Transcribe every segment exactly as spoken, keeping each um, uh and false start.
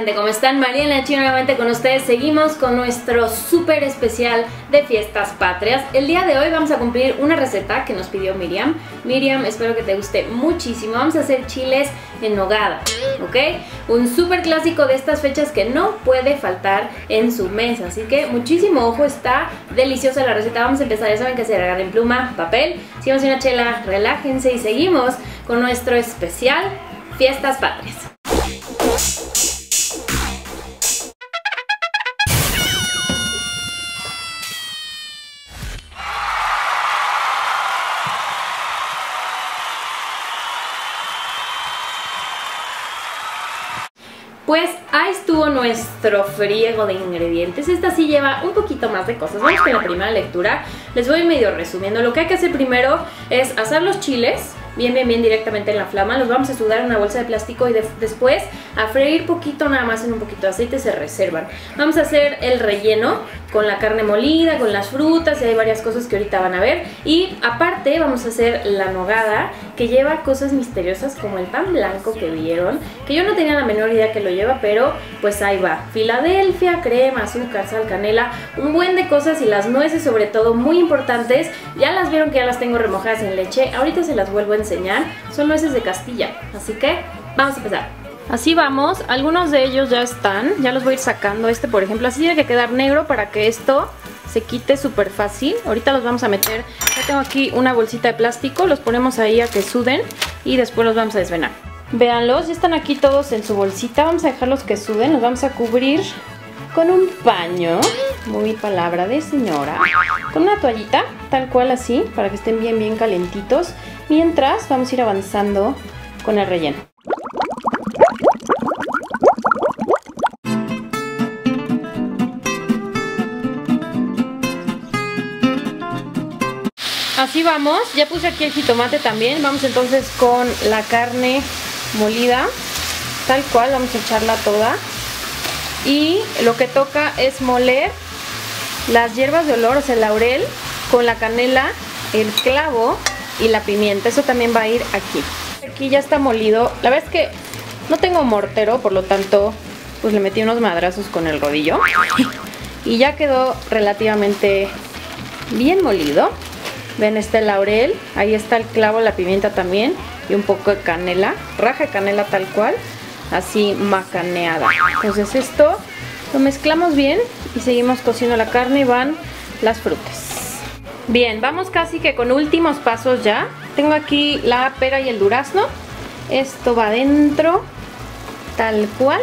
gente, ¿cómo están? Mariela Chino nuevamente con ustedes. Seguimos con nuestro súper especial de Fiestas Patrias. El día de hoy vamos a cumplir una receta que nos pidió Miriam. Miriam, espero que te guste muchísimo. Vamos a hacer chiles en nogada, ¿ok? Un súper clásico de estas fechas que no puede faltar en su mesa. Así que muchísimo ojo, está deliciosa la receta. Vamos a empezar, ya saben que se agarren pluma, papel. Si vamos a una chela, relájense y seguimos con nuestro especial Fiestas Patrias. Pues ahí estuvo nuestro friego de ingredientes. Esta sí lleva un poquito más de cosas. Vamos con la primera lectura. Les voy medio resumiendo. Lo que hay que hacer primero es asar los chiles bien, bien, bien directamente en la flama. Los vamos a sudar en una bolsa de plástico y de después a freír poquito, nada más en un poquito de aceite, se reservan. Vamos a hacer el relleno con la carne molida, con las frutas y hay varias cosas que ahorita van a ver. Y aparte vamos a hacer la nogada, que lleva cosas misteriosas como el pan blanco que vieron, que yo no tenía la menor idea que lo lleva, pero pues ahí va. Filadelfia, crema, azúcar, sal, canela, un buen de cosas y las nueces sobre todo muy importantes. Ya las vieron que ya las tengo remojadas en leche, ahorita se las vuelvo a enseñar. Son nueces de Castilla, así que vamos a empezar. Así vamos, algunos de ellos ya están, ya los voy a ir sacando. Este por ejemplo, así tiene que quedar negro para que esto se quite súper fácil. Ahorita los vamos a meter, ya tengo aquí una bolsita de plástico, los ponemos ahí a que suden y después los vamos a desvenar. Véanlos, ya están aquí todos en su bolsita, vamos a dejarlos que suden, los vamos a cubrir con un paño, muy palabra de señora, con una toallita, tal cual así, para que estén bien bien calentitos, mientras vamos a ir avanzando con el relleno. Así vamos, ya puse aquí el jitomate también, vamos entonces con la carne molida, tal cual, vamos a echarla toda. Y lo que toca es moler las hierbas de olor, o sea el laurel, con la canela, el clavo y la pimienta, eso también va a ir aquí. Aquí ya está molido, la verdad es que no tengo mortero, por lo tanto pues le metí unos madrazos con el rodillo y ya quedó relativamente bien molido. Ven, está el laurel, ahí está el clavo, la pimienta también y un poco de canela, raja de canela tal cual, así macaneada. Entonces esto lo mezclamos bien y seguimos cociendo la carne y van las frutas. Bien, vamos casi que con últimos pasos ya. Tengo aquí la pera y el durazno. Esto va adentro, tal cual.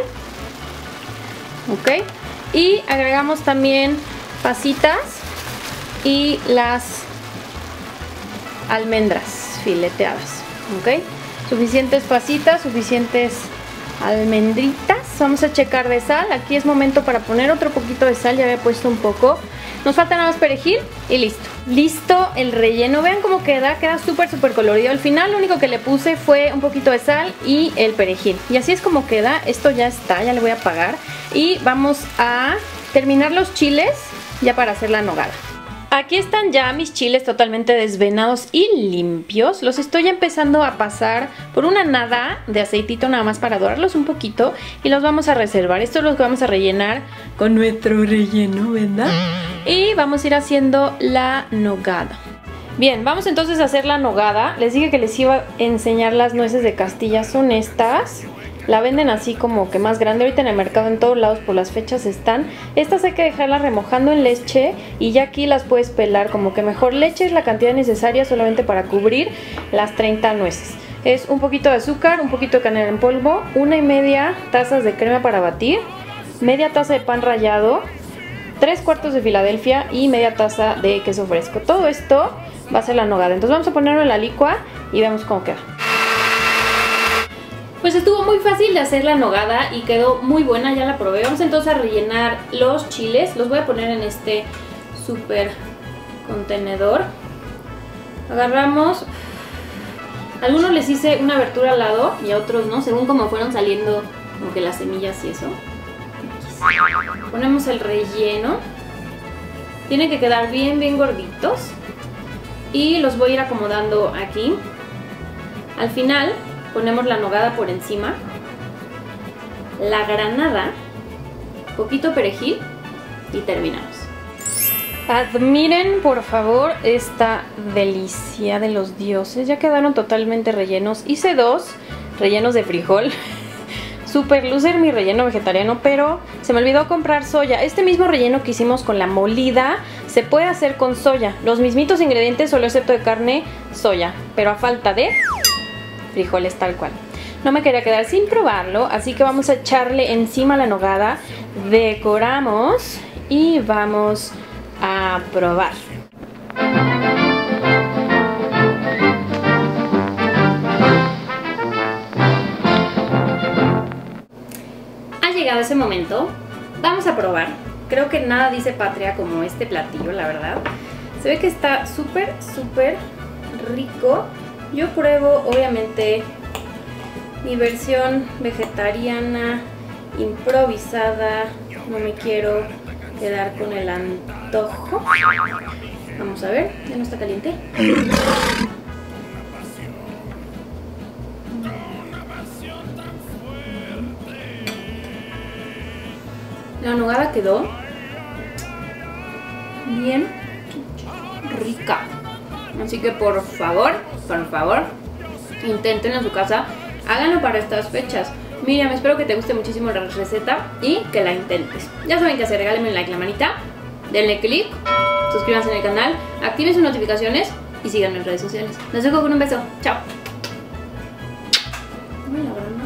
Ok. Y agregamos también pasitas y las almendras fileteadas. Ok. Suficientes pasitas, suficientes almendritas. Vamos a checar de sal. Aquí es momento para poner otro poquito de sal. Ya había puesto un poco. Nos falta nada más perejil y listo. Listo el relleno. Vean cómo queda. Queda súper súper colorido. Al final lo único que le puse fue un poquito de sal y el perejil. Y así es como queda. Esto ya está. Ya le voy a apagar. Y vamos a terminar los chiles ya para hacer la nogada. Aquí están ya mis chiles totalmente desvenados y limpios. Los estoy empezando a pasar por una nada de aceitito nada más para dorarlos un poquito y los vamos a reservar. Esto es lo que vamos a rellenar con nuestro relleno, ¿verdad? Y vamos a ir haciendo la nogada. Bien, vamos entonces a hacer la nogada. Les dije que les iba a enseñar las nueces de Castilla. Son estas. La venden así como que más grande. Ahorita en el mercado en todos lados por las fechas están. Estas hay que dejarlas remojando en leche y ya aquí las puedes pelar. Como que mejor leche es la cantidad necesaria solamente para cubrir las treinta nueces. Es un poquito de azúcar, un poquito de canela en polvo, una y media tazas de crema para batir, media taza de pan rallado, tres cuartos de Filadelfia y media taza de queso fresco. Todo esto va a ser la nogada. Entonces vamos a ponerlo en la licua y vemos cómo queda. Pues estuvo muy fácil de hacer la nogada y quedó muy buena, ya la probé. Vamos entonces a rellenar los chiles. Los voy a poner en este súper contenedor. Agarramos. Algunos les hice una abertura al lado y a otros no, según como fueron saliendo como que las semillas y eso. Ponemos el relleno. Tienen que quedar bien, bien gorditos. Y los voy a ir acomodando aquí. Al final ponemos la nogada por encima. la granada, poquito perejil y terminamos. Admiren por favor esta delicia de los dioses. Ya quedaron totalmente rellenos. Hice dos rellenos de frijol. Super loser mi relleno vegetariano, pero se me olvidó comprar soya. Este mismo relleno que hicimos con la molida se puede hacer con soya. Los mismitos ingredientes, solo excepto de carne, soya. Pero a falta de frijoles tal cual. No me quería quedar sin probarlo, así que vamos a echarle encima la nogada. Decoramos y vamos a probar. Ha llegado ese momento, vamos a probar. Creo que nada dice patria como este platillo, la verdad. Se ve que está súper, súper rico. Yo pruebo, obviamente, mi versión vegetariana, improvisada. No me quiero quedar con el antojo. Vamos a ver, ya no está caliente. La nogada quedó bien rica. Así que por favor, por favor, intenten en su casa. Háganlo para estas fechas. Miriam, espero que te guste muchísimo la receta y que la intentes. Ya saben qué hacer, regálenme un like, la manita, denle click, suscríbanse en el canal, activen sus notificaciones y síganme en redes sociales. Los dejo con un beso. Chao.